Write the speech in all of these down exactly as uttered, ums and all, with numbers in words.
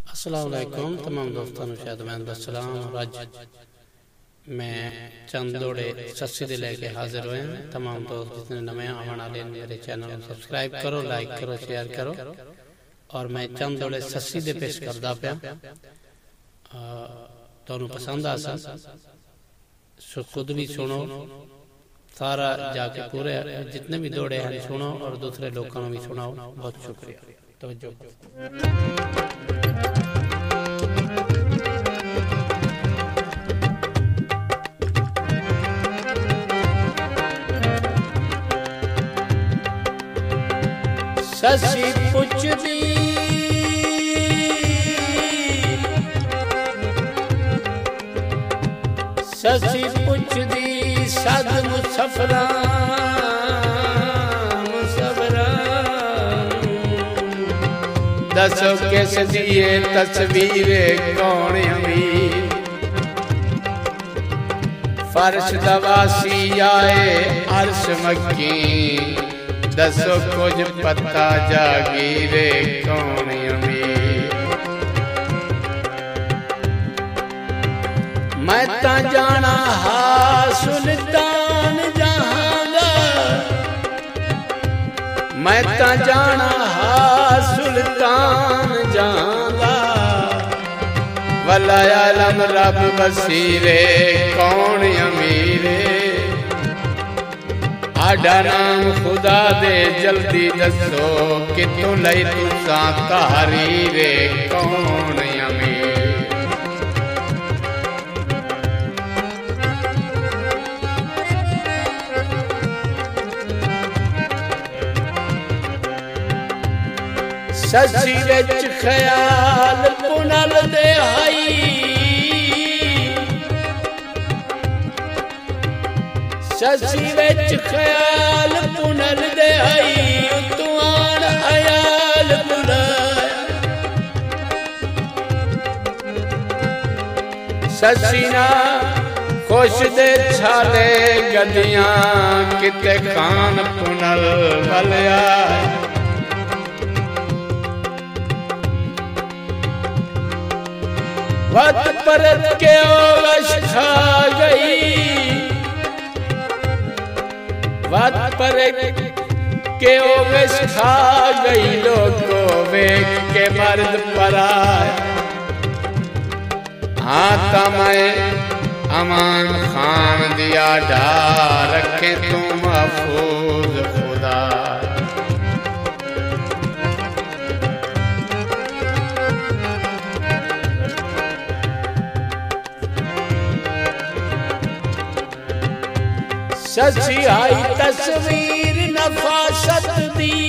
अस्सलाम वालेकुम तमाम दोस्तों शायद मैं सलाम और अज मैं चंद दौड़े सस्सी दे लेके हाजिर हुए हैं। तमाम दोस्त जितने नवे आने वाले मेरे चैनल को सब्सक्राइब करो, लाइक करो, शेयर करो। और मैं चंद दौड़े सस्सी दे पेश करदा पिया, तुहानू पसंद आ सा सो खुद भी सुनो, सारा जाके पूरे जितने भी दौड़े हैं सुनो और दूसरे लोगों को भी सुनाओ। बहुत शुक्रिया। तवज्जो ससी पुछदी ससी पुछदी सद मुसफरा मुसफरा दसो किस दिए तस्वीर कौन अमीर फर्श दवासी आए अर्श मक्की दसो कुछ पता जागीरे कौन अमीर मैं ता जाना हा सुल्तान जहांगा मैं ता जाना हा सुल्तान जहांगा वला आलम रब बसीरे कौन अमीरे आडा नाम खुदा दे जल्दी दसो कितों लई तुसा तहरीरे कौन अमीर ससी विच ख्याल पुनल दे आई ससी विच ख्याल पुनल दे आई तू आन अयाल बुलाया ससी ना खुश दे छाले गदियां किते खान पुनल वलिया वत परत के ओवश खा गई वत पर के ओवश खा गई लोगो वेख के मर्द पराया हाँ तमें अमान खान दिया डा रखे तू महफूज खुदा ससी आई तस्वीर नफासत दी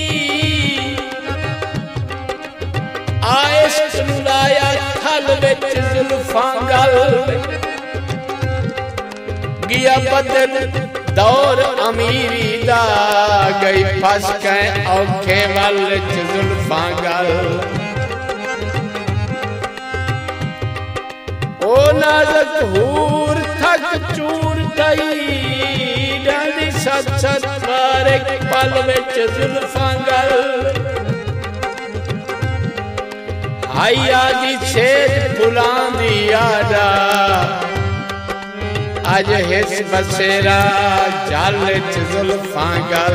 आए सुलाया थल विच जुल्फां गल गिया बदल दौर अमीरी दा गई फस के औखे वल च जुल्फां गल ओ नाज़क हूर थक चूर गई डाली सच सच बार एक पल विच जुल्फां गल आई आदि छेद फुलां दी आडा अज हिस बसेरा जल च जुल्फां गल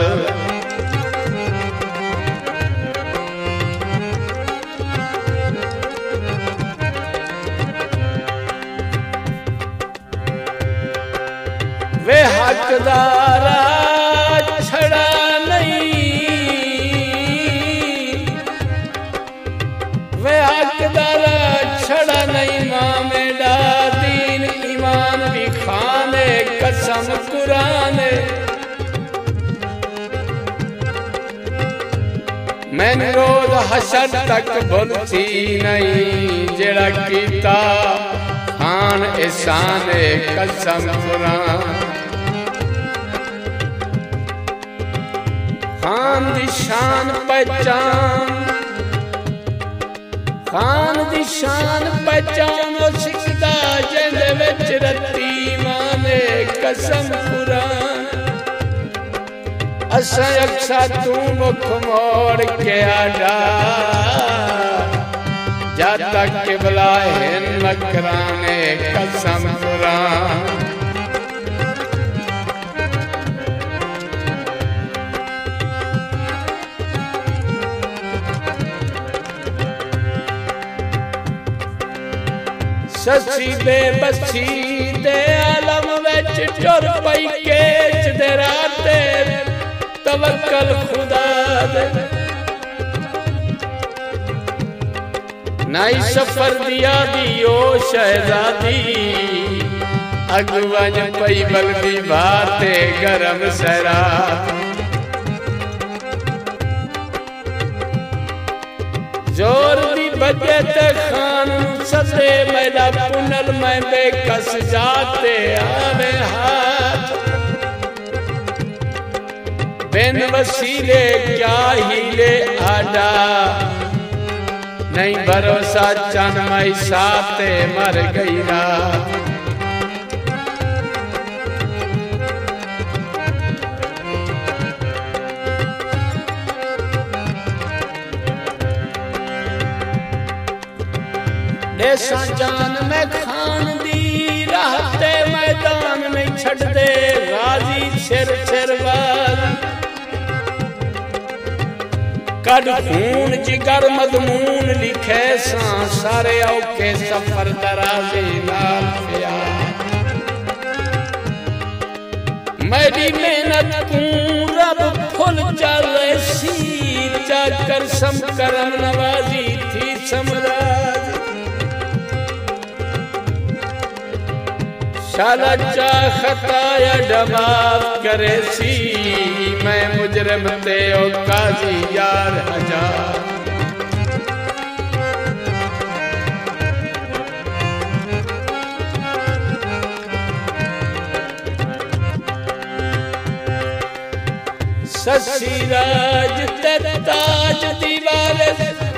वे हकदारा छड़ा नहीं वे हकदारा छड़ा नहीं माँ मेरा दीन ईमान भी खाने कसम कुराने मैंने रोज हशर तक भुलती नहीं जेड़ा कीता खान एहसान कसम कुरान खान दी शान पहचान खान दी शान पहचान वो सिखदा जिंदे विच रत्ती माने कसम कुरान असा अक्सा तू मुख मोड़ के आडा जद तक किबला हिन मकराने कसम कुरान। ससी बेबसी दे आलम विच टुर पई केच दे राते तवक्कल खुदा दे। नाई सफर दिया दी ओ शहजादी अगवज पई बलदी बाते गरम सरा। जोर दी बजे ते खान सदे मेरा पुनल में बेकस जाते आवे हाथ। बिन वसीले क्या हीले आडा नहीं भरोसा चन मई साते मर गई रात। देसा जान में खान दी रहते मैदान नहीं छड़ दे गाजी सिर सिर बाज। कद खून जिगर मजमून लिखे सा सारे औखे सफर दराजे नाल पिया। मेरी मेहनत तू रब फुल चले सी चाकर सम करम नवाजी थी समराज। शाला चा खताया डबाब करे सी मैं मुजरम ते ओ काजी यार हजार। ससी राज ते ताज दीवार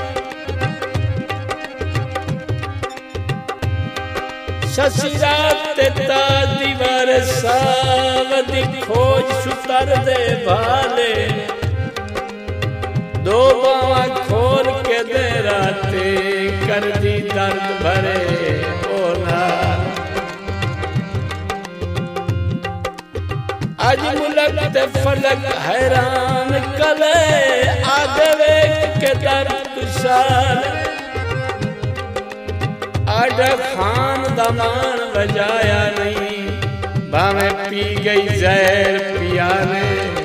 ससी रात ताज दीवार सावदी खोज सुतर दे भाले। दो बावा खोल के दे राते कर दी दर्द भरे ओला। आज मुलक ते फलक हैरान कले आदवे के दर्द साल। आडा खान दमान बजाया नहीं भावे पी गई जहर पिया ने।